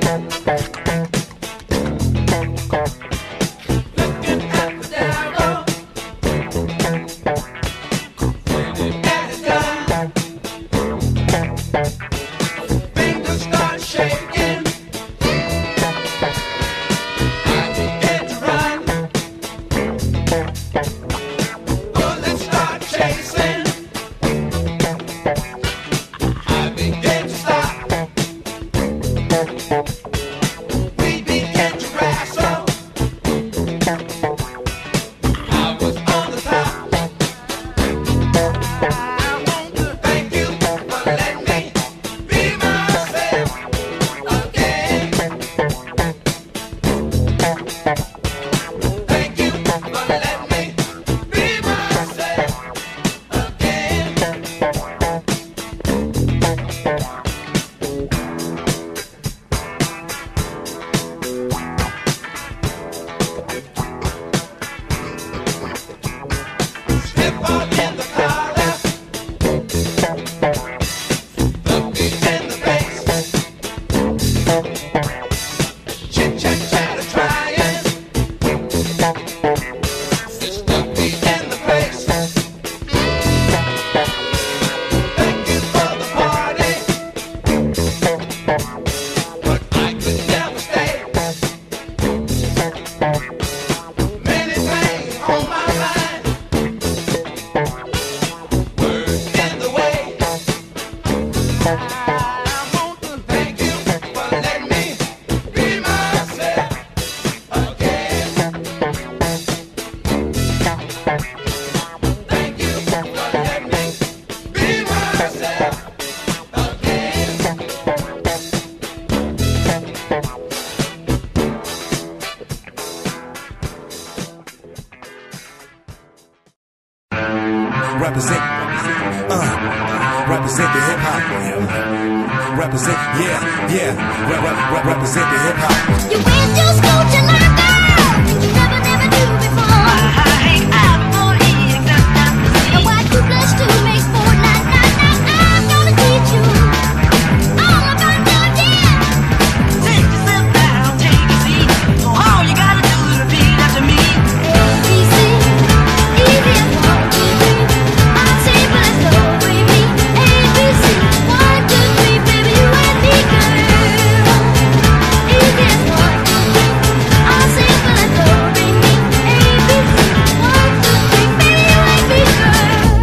represent the hip hop. Represent, represent the hip hop. You went to school to learn, girl, things you never knew before. And what 2 + 2 makes 4, I'm gonna teach you all about your dance. Take yourself down, take a seat. So all you gotta do is repeat after me. ABC, easy as 1, 2, 3. I'm simple as do, re, mi. ABC, 1, 2, 3, baby, you and me, girl. Easy as 1, 2, 3. I'm simple as do, re, mi. ABC, 1, 2, 3, baby, you and me, girl.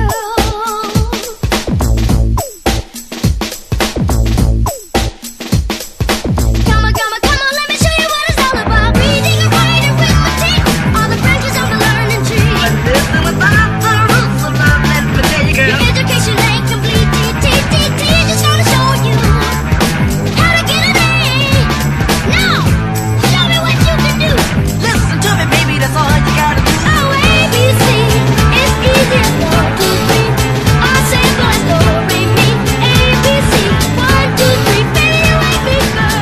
Come on, let me show you what it's all about. Reading and writing, arithmetic, all the branches of the learning tree. Listen without the roots of love, let me tell you, girl. Your education ain't complete. Just gonna show you how to get an A. Now, show me what you can do. Listen to me, baby, that's all you gotta do. Oh, ABC, it's easy as 1, 2, 3. I'm simple as do, re, mi. ABC, 1, 2, 3, baby, you ain't me, girl.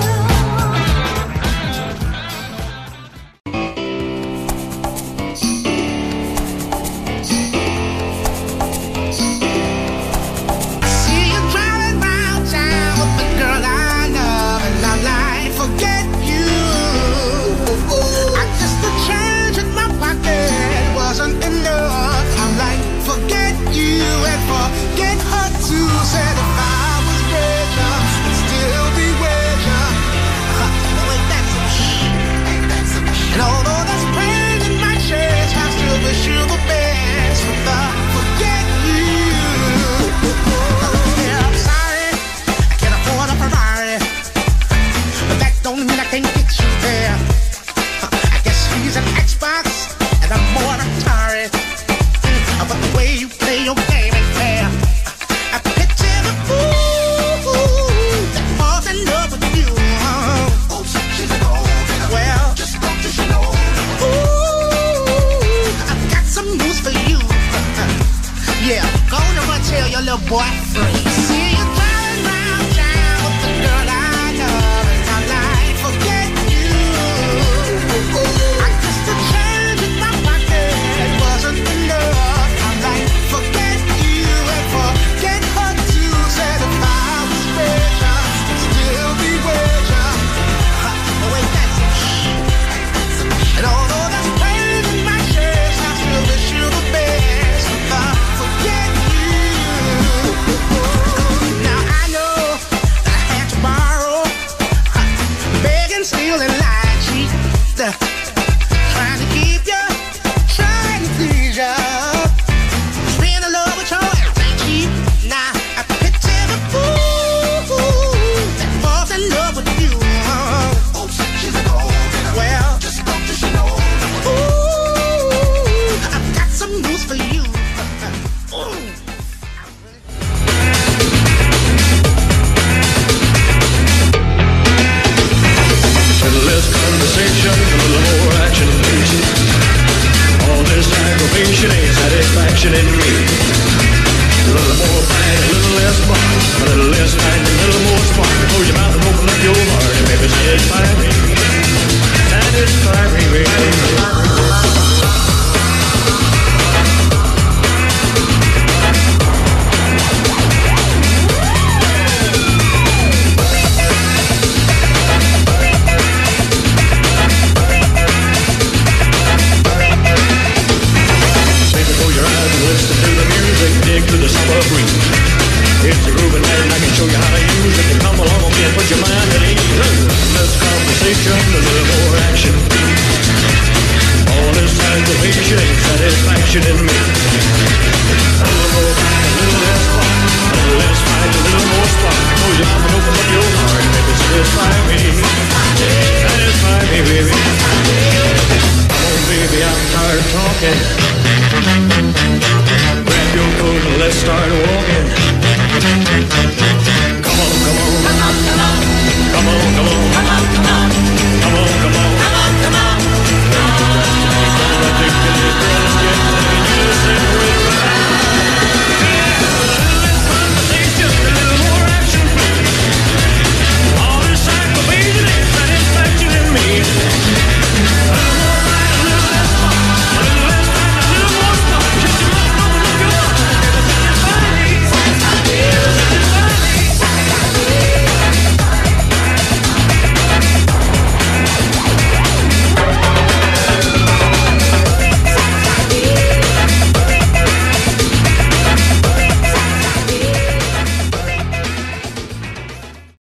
See you driving round town with the girl I love, and I'm like, forget you. I guess the change in my pocket wasn't enough. I'm like, forget you and forget her too. Said if I was richer, I'd still be richer. Ain't that some shit? And although there's pain in my chest, I still wish you the best. With the forget you. Yeah, I'm sorry, I can't afford a Ferrari, but that don't mean I can't get you there. I guess he's an Xbox and I'm more an Atari, but the way you play your game ain't fair. I picture the fool that falls in love with you. Oh, she's an old girl. Well, just don't you know. Ooh, I've got some news for you. Yeah, go on and tell your little boy free. See you driving round town with the girl I love, and I'm like, forget you. I guess the change in my pocket wasn't enough. I'm like, forget you and forget her too. Said if I was richer, I'd still be richer. the